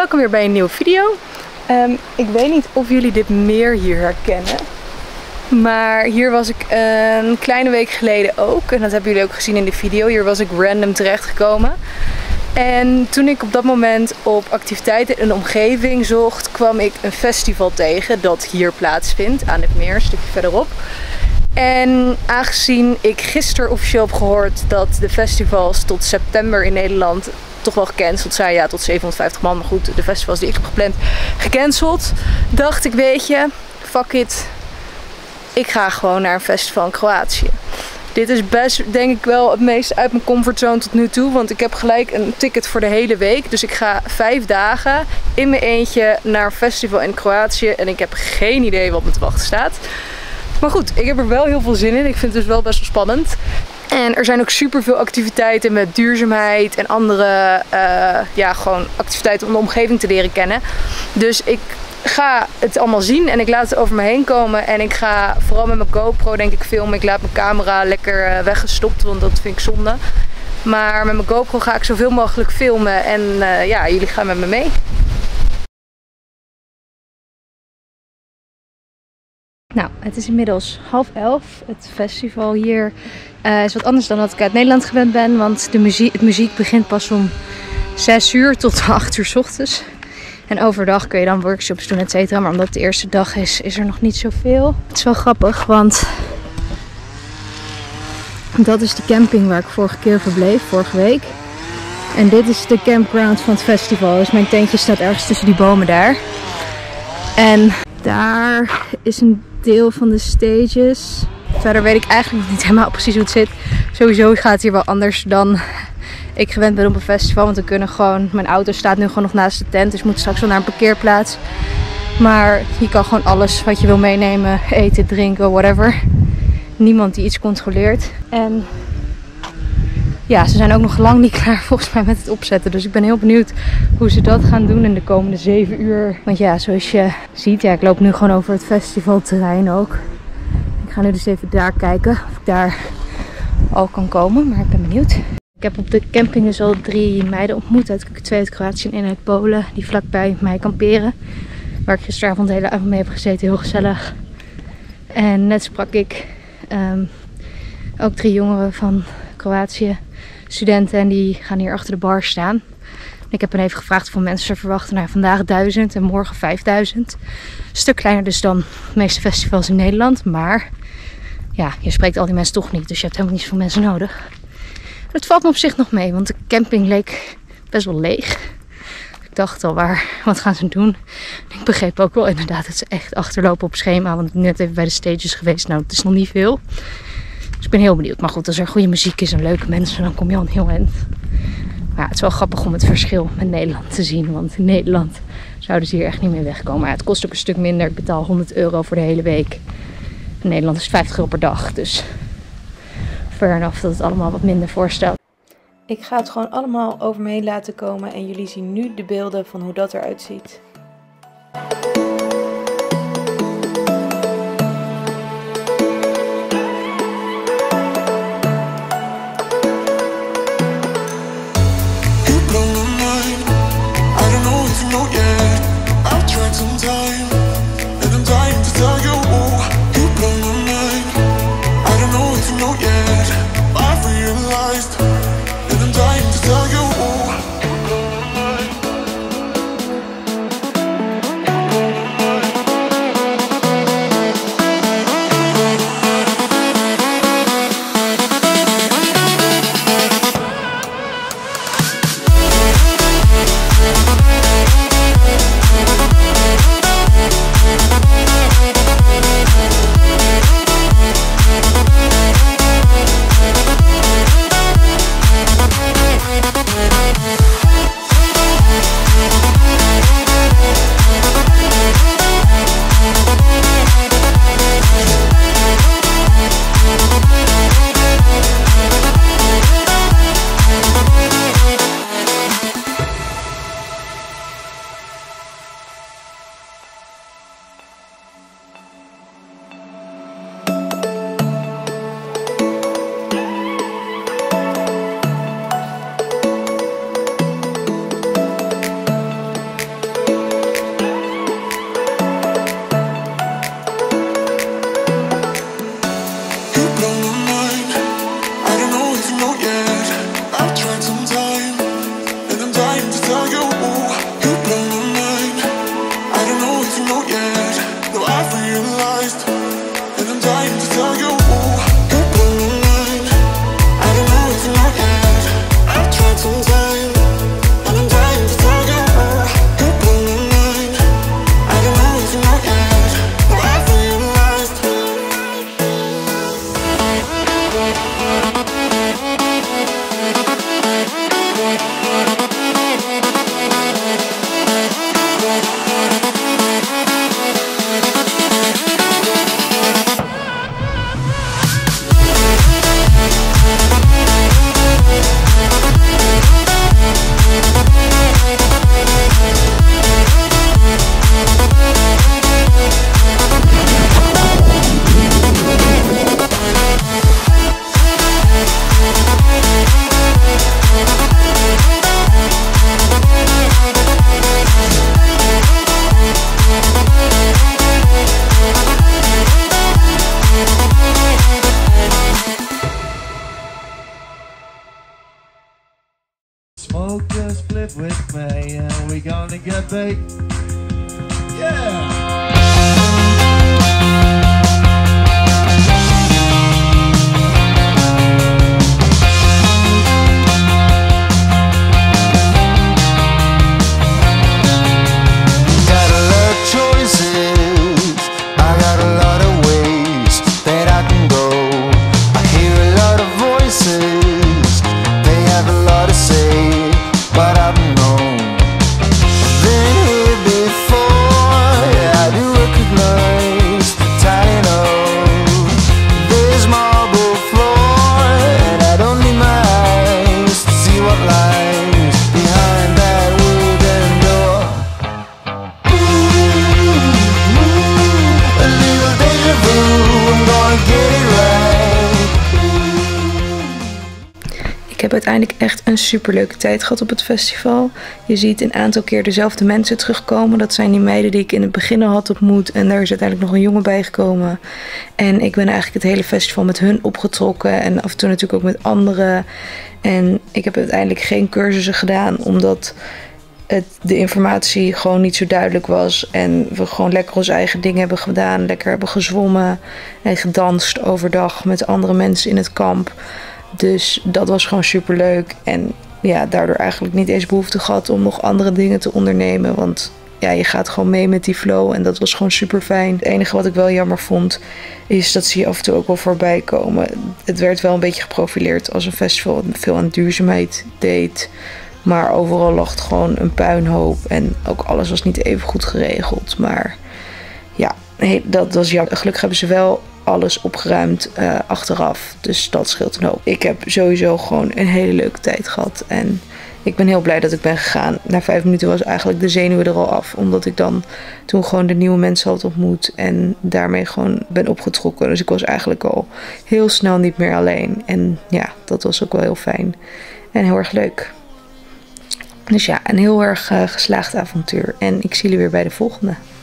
welkom weer bij een nieuwe video. Ik weet niet of jullie dit meer hier herkennen. Maar hier was ik een kleine week geleden ook. En dat hebben jullie ook gezien in de video. Hier was ik random terechtgekomen. En toen ik op dat moment op activiteiten in de omgeving zocht, kwam ik een festival tegen dat hier plaatsvindt. Aan het meer, een stukje verderop. En aangezien ik gisteren officieel heb gehoord dat de festivals tot september in Nederland toch wel gecanceld zijn. Ja, tot 750 man. Maar goed, de festivals die ik heb gepland, gecanceld. Dacht ik, weet je, fuck it. Ik ga gewoon naar een festival in Kroatië. Dit is best, denk ik, wel het meest uit mijn comfortzone tot nu toe. Want ik heb gelijk een ticket voor de hele week. Dus ik ga 5 dagen in mijn eentje naar een festival in Kroatië. En ik heb geen idee wat me te wachten staat. Maar goed, ik heb er wel heel veel zin in. Ik vind het dus wel best wel spannend. En er zijn ook super veel activiteiten met duurzaamheid en andere gewoon activiteiten om de omgeving te leren kennen. Dus ik ga het allemaal zien en ik laat het over me heen komen. En ik ga vooral met mijn GoPro denk ik filmen. Ik laat mijn camera lekker weggestopt, want dat vind ik zonde. Maar met mijn GoPro ga ik zoveel mogelijk filmen en jullie gaan met me mee. Nou, het is inmiddels 10:30. Het festival hier is wat anders dan dat ik uit Nederland gewend ben. Want het muziek begint pas om 6 uur tot 8 uur 's ochtends. En overdag kun je dan workshops doen, et cetera. Maar omdat het de eerste dag is, is er nog niet zoveel. Het is wel grappig, want dat is de camping waar ik vorige keer verbleef, vorige week. En dit is de campground van het festival. Dus mijn tentje staat ergens tussen die bomen daar. En daar is een deel van de stages. Verder weet ik eigenlijk niet helemaal precies hoe het zit. Sowieso gaat het hier wel anders dan ik gewend ben op een festival. Want we kunnen gewoon, mijn auto staat nu gewoon nog naast de tent. Dus ik moet straks wel naar een parkeerplaats. Maar je kan gewoon alles wat je wil meenemen. Eten, drinken, whatever. Niemand die iets controleert. En ja, ze zijn ook nog lang niet klaar volgens mij met het opzetten. Dus ik ben heel benieuwd hoe ze dat gaan doen in de komende 7 uur. Want ja, zoals je ziet, ik loop nu gewoon over het festivalterrein ook. Ik ga nu dus even daar kijken of ik daar al kan komen. Maar ik ben benieuwd. Ik heb op de camping dus al 3 meiden ontmoet. 2 uit Kroatië en 1 uit Polen. Die vlakbij mij kamperen. Waar ik gisteravond de hele avond mee heb gezeten. Heel gezellig. En net sprak ik ook 3 jongeren van Kroatië. Studenten en die gaan hier achter de bar staan. Ik heb hen even gevraagd hoeveel mensen ze verwachten. Nou, vandaag 1000 en morgen 5000. Een stuk kleiner dus dan de meeste festivals in Nederland. Maar ja, je spreekt al die mensen toch niet. Dus je hebt helemaal niet zoveel mensen nodig. Het valt me op zich nog mee, want de camping leek best wel leeg. Ik dacht al, wat gaan ze doen? Ik begreep ook wel inderdaad dat ze echt achterlopen op schema. Want ik ben net even bij de stages geweest. Nou, het is nog niet veel. Dus ik ben heel benieuwd. Maar goed, als er goede muziek is en leuke mensen, dan kom je al een heel eind. Maar ja, het is wel grappig om het verschil met Nederland te zien. Want in Nederland zouden ze hier echt niet meer wegkomen. Maar ja, het kost ook een stuk minder. Ik betaal €100 voor de hele week. In Nederland is €50 per dag. Dus fair enough dat het allemaal wat minder voorstelt. Ik ga het gewoon allemaal over me heen laten komen. En jullie zien nu de beelden van hoe dat eruit ziet. Smoke a split with me and we gonna get big. Yeah! Ik heb uiteindelijk echt een superleuke tijd gehad op het festival. Je ziet een aantal keer dezelfde mensen terugkomen. Dat zijn die meiden die ik in het begin al had ontmoet. En daar is uiteindelijk nog een jongen bij gekomen. En ik ben eigenlijk het hele festival met hun opgetrokken. En af en toe natuurlijk ook met anderen. En ik heb uiteindelijk geen cursussen gedaan. Omdat de informatie gewoon niet zo duidelijk was. En we gewoon lekker onze eigen dingen hebben gedaan. Lekker hebben gezwommen en gedanst overdag met andere mensen in het kamp. Dus dat was gewoon super leuk. En ja, daardoor eigenlijk niet eens behoefte gehad om nog andere dingen te ondernemen. Want ja, je gaat gewoon mee met die flow en dat was gewoon super fijn. Het enige wat ik wel jammer vond, is dat ze hier af en toe ook wel voorbij komen. Het werd wel een beetje geprofileerd als een festival wat veel aan duurzaamheid deed. Maar overal lag het gewoon een puinhoop. En ook alles was niet even goed geregeld. Maar ja, dat was jammer. Gelukkig hebben ze wel alles opgeruimd achteraf. Dus dat scheelt een hoop. Ik heb sowieso gewoon een hele leuke tijd gehad. En ik ben heel blij dat ik ben gegaan. Na 5 minuten was eigenlijk de zenuwen er al af. Omdat ik dan toen gewoon de nieuwe mensen had ontmoet. En daarmee gewoon ben opgetrokken. Dus ik was eigenlijk al heel snel niet meer alleen. En ja, dat was ook wel heel fijn. En heel erg leuk. Dus ja, een heel erg geslaagd avontuur. En ik zie jullie weer bij de volgende.